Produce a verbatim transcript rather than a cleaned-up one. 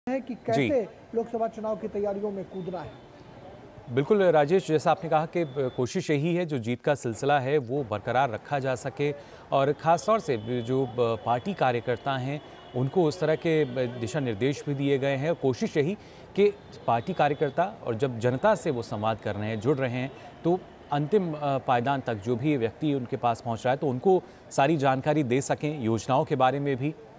है कि कैसे लोकसभा चुनाव की तैयारियों में कूदना है। बिल्कुल राजेश, जैसा आपने कहा कि कोशिश यही है जो जीत का सिलसिला है वो बरकरार रखा जा सके और ख़ास तौर से जो पार्टी कार्यकर्ता हैं उनको उस तरह के दिशा निर्देश भी दिए गए हैं। कोशिश यही कि पार्टी कार्यकर्ता और जब जनता से वो संवाद कर रहे हैं, जुड़ रहे हैं, तो अंतिम पायदान तक जो भी व्यक्ति उनके पास पहुंच रहा है तो उनको सारी जानकारी दे सकें, योजनाओं के बारे में भी